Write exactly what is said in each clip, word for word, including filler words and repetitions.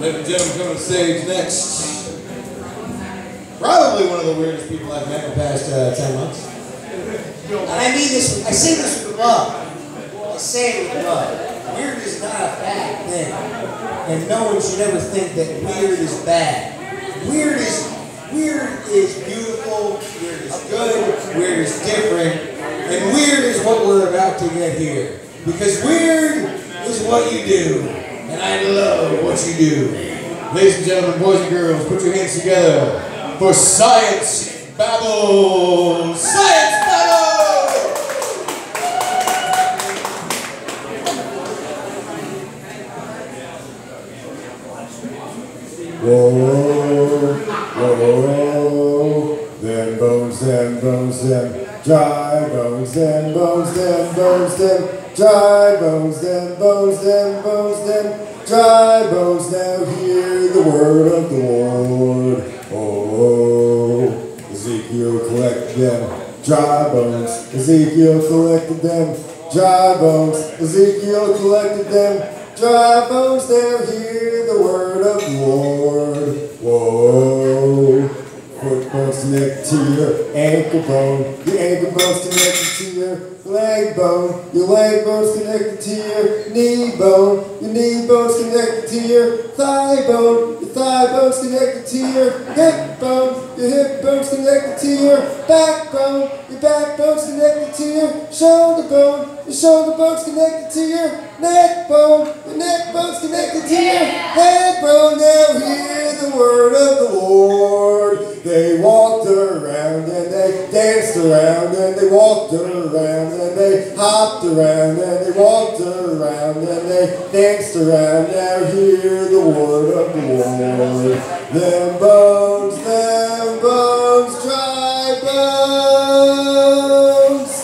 Ladies and gentlemen, coming to stage next. Probably one of the weirdest people I've met in the past uh, ten months. And I mean this, I say this with love. I say it with love. Weird is not a bad thing. And no one should ever think that weird is bad. Weird is, weird is beautiful, weird is good, weird is different, and weird is what we're about to get here. Because weird is what you do, and I love what you do. Ladies and gentlemen, boys and girls, put your hands together for Science Babble! Science Babble! Whoa, whoa, them bones, them bones, them dry bones, them bones, them bones, them dry bones, them bones, them bones, them dry bones. Now hear the word of the Lord. Oh, Ezekiel collected them dry bones. Ezekiel collected them dry bones. Ezekiel collected them dry bones. Now hear the word of the Lord. Whoa. Foot bones connected to your ankle bone. Your ankle bone's connected to your leg bone. Your leg bone's connected to your knee bone. Your knee bone's connected to your thigh bone. Your thigh bone's connected to your hip bone. Your hip bone's connected to your backbone. Your backbone's connected to your shoulder bone. Your shoulder bone's connected to your neck bone. Your neck bone's connected to your head bone. Now hear the word of the Lord. They walked around and they danced around and they walked around and they hopped around and they walked around and they danced around. Now hear the word of the Lord. Them bones, them bones, dry bones.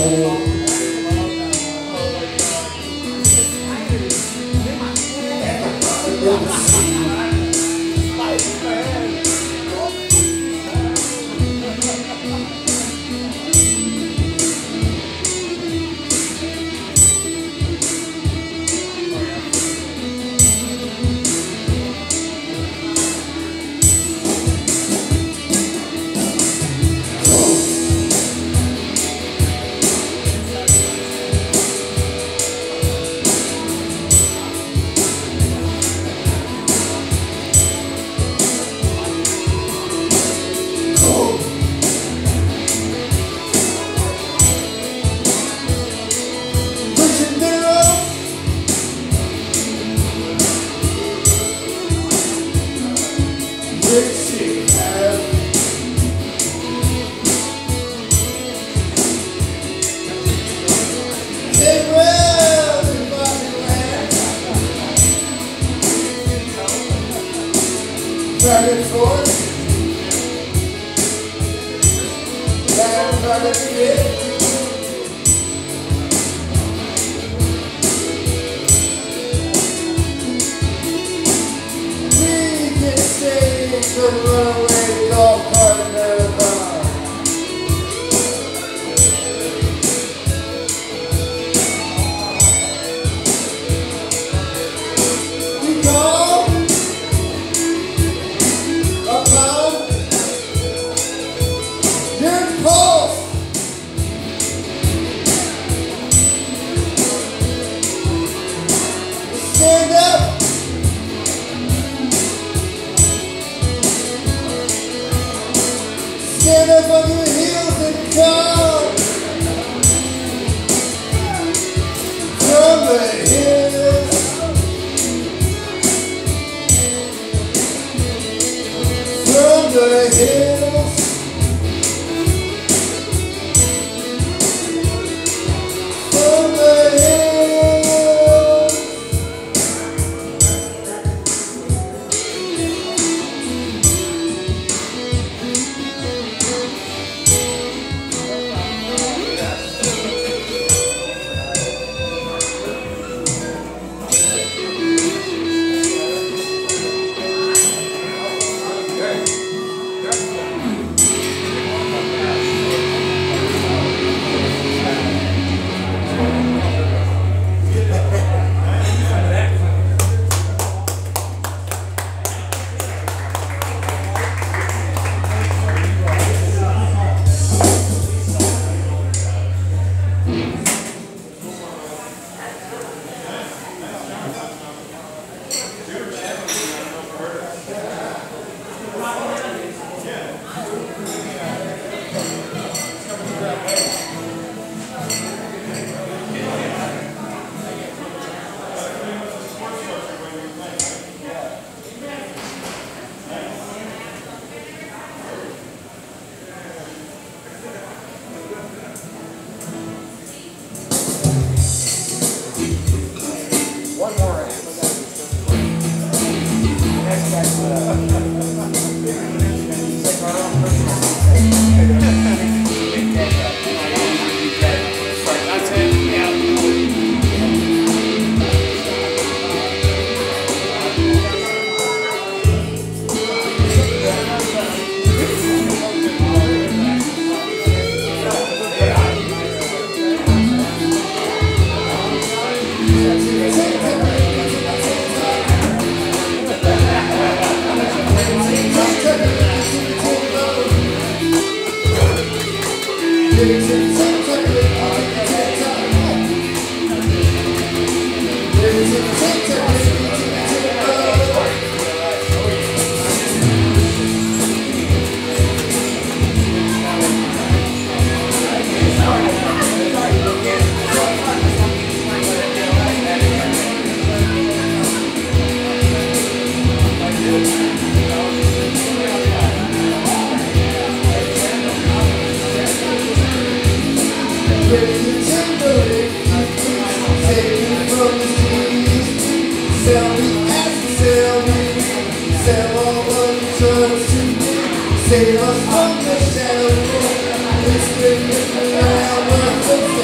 Back and forth. Back and back and forth. We can save the runaway golf cart marathon. We call stand up. Stand up on your heels and come from the hills. From the hills. From the hills. One more. Next guy's like our own personal. That's it. Yeah. Save us from the shadow, it's been around the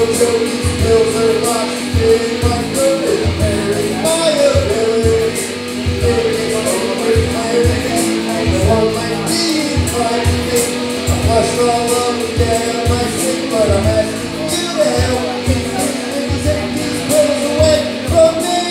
these pills are locked in my throat and bury my ability. It's over clarity, no one like me tried to think. I flushed all over down my sink, but I'm asking you to help me. Take these pills away from me.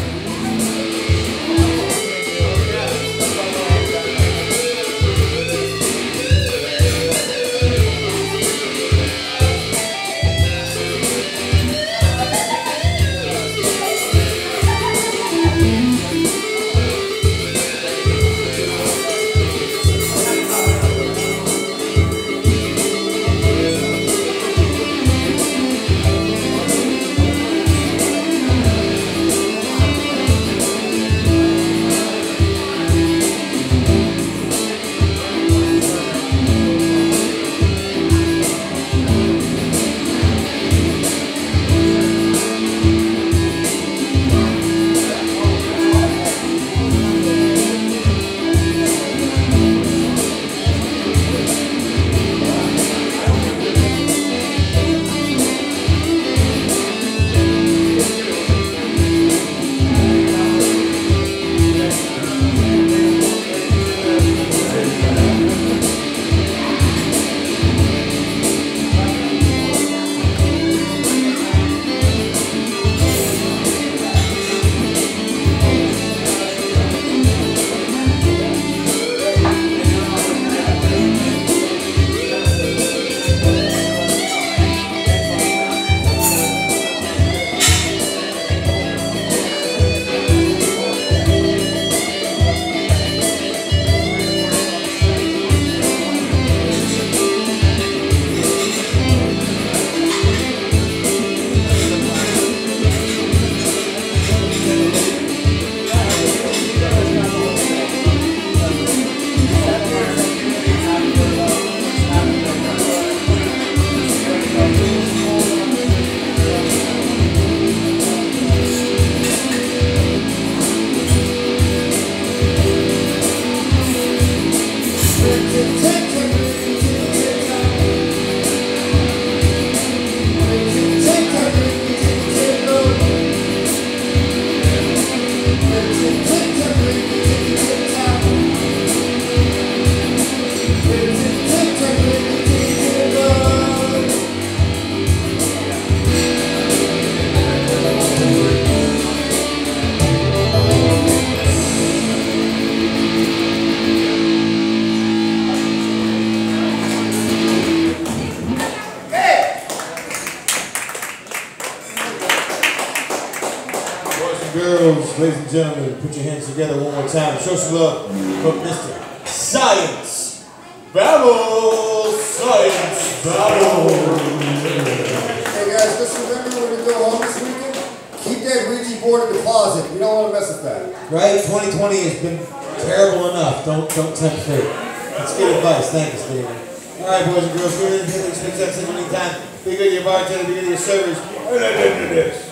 Girls, ladies and gentlemen, put your hands together one more time. Show some love for Mister Science Babble. Science Babble. Hey guys, just remember when you go home this weekend, keep that Ouija board in the closet. You don't want to mess with that. Right? twenty twenty has been terrible enough. Don't don't tempt fate. That's good advice. Thank you, Steve. All right, boys and girls, we're in here. Expect that in the meantime. Be good to your bartender, be good to your servers. And I did this.